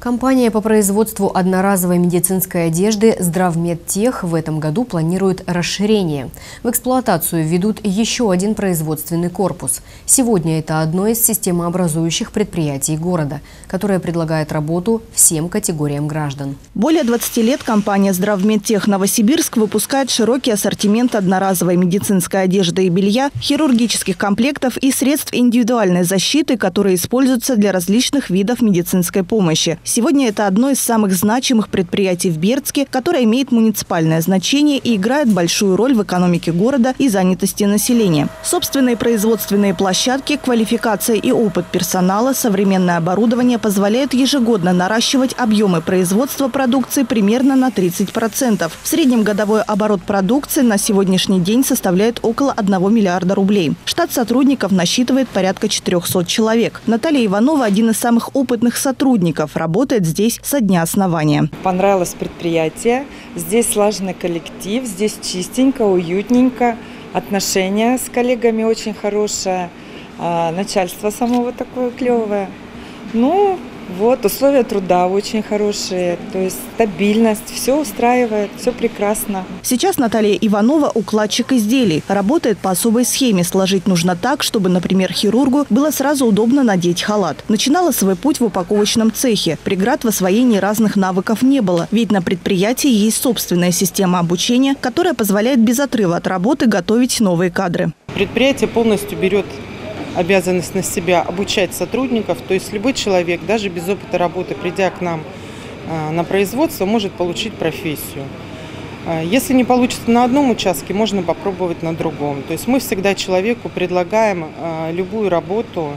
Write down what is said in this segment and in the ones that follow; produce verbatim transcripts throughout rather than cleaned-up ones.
Компания по производству одноразовой медицинской одежды «Здравмедтех» в этом году планирует расширение. В эксплуатацию введут еще один производственный корпус. Сегодня это одно из системообразующих предприятий города, которое предлагает работу всем категориям граждан. Более двадцати лет компания «Здравмедтех» Новосибирск выпускает широкий ассортимент одноразовой медицинской одежды и белья, хирургических комплектов и средств индивидуальной защиты, которые используются для различных видов медицинской помощи. Сегодня это одно из самых значимых предприятий в Бердске, которое имеет муниципальное значение и играет большую роль в экономике города и занятости населения. Собственные производственные площадки, квалификация и опыт персонала, современное оборудование позволяют ежегодно наращивать объемы производства продукции примерно на тридцать процентов. В среднем годовой оборот продукции на сегодняшний день составляет около одного миллиарда рублей. Штат сотрудников насчитывает порядка четырёхсот человек. Наталья Иванова – один из самых опытных сотрудников, работает здесь со дня основания. Понравилось предприятие. Здесь слаженный коллектив, здесь чистенько, уютненько. Отношения с коллегами очень хорошее. Начальство самого такое клевое. Ну, вот, условия труда очень хорошие, то есть стабильность, все устраивает, все прекрасно. Сейчас Наталья Иванова – укладчик изделий. Работает по особой схеме. Сложить нужно так, чтобы, например, хирургу было сразу удобно надеть халат. Начинала свой путь в упаковочном цехе. Преград в освоении разных навыков не было. Ведь на предприятии есть собственная система обучения, которая позволяет без отрыва от работы готовить новые кадры. Предприятие полностью берет обязанность на себя обучать сотрудников, то есть любой человек, даже без опыта работы, придя к нам на производство, может получить профессию. Если не получится на одном участке, можно попробовать на другом. То есть мы всегда человеку предлагаем любую работу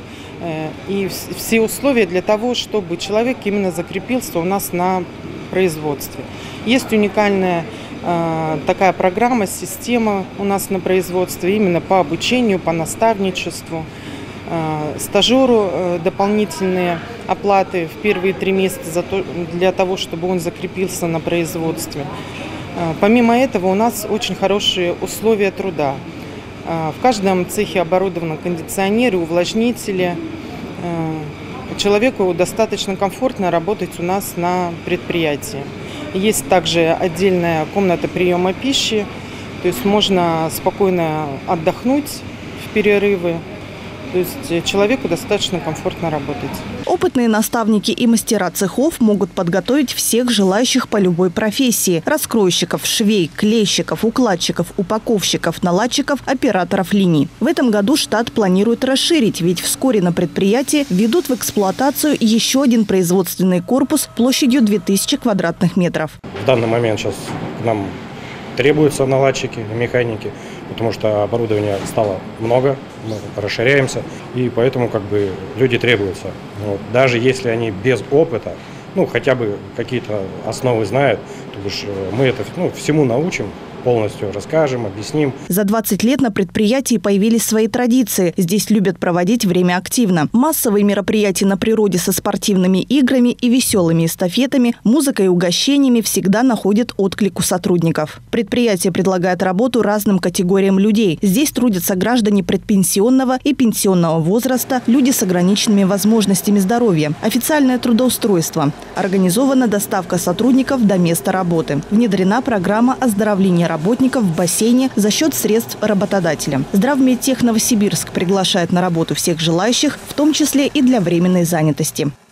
и все условия для того, чтобы человек именно закрепился у нас на производстве. Есть уникальная такая программа, система у нас на производстве именно по обучению, по наставничеству. Стажеру дополнительные оплаты в первые три месяца для того, чтобы он закрепился на производстве. Помимо этого у нас очень хорошие условия труда. В каждом цехе оборудованы кондиционеры, увлажнители. Человеку достаточно комфортно работать у нас на предприятии. Есть также отдельная комната приема пищи, то есть можно спокойно отдохнуть в перерывы. То есть человеку достаточно комфортно работать. Опытные наставники и мастера цехов могут подготовить всех желающих по любой профессии. Раскройщиков, швей, клейщиков, укладчиков, упаковщиков, наладчиков, операторов линий. В этом году штат планирует расширить, ведь вскоре на предприятии введут в эксплуатацию еще один производственный корпус площадью две тысячи квадратных метров. В данный момент сейчас к нам требуются наладчики, механики, потому что оборудования стало много, мы расширяемся, и поэтому как бы люди требуются. Вот. Даже если они без опыта, ну хотя бы какие-то основы знают, то уж мы это ну, всему научим, полностью расскажем, объясним. За двадцать лет на предприятии появились свои традиции. Здесь любят проводить время активно. Массовые мероприятия на природе со спортивными играми и веселыми эстафетами, музыкой и угощениями всегда находят отклик у сотрудников. Предприятие предлагает работу разным категориям людей. Здесь трудятся граждане предпенсионного и пенсионного возраста, люди с ограниченными возможностями здоровья. Официальное трудоустройство. Организована доставка сотрудников до места работы. Внедрена программа оздоровления работников в бассейне за счет средств работодателя. «Здравмедтех Новосибирск» приглашает на работу всех желающих, в том числе и для временной занятости.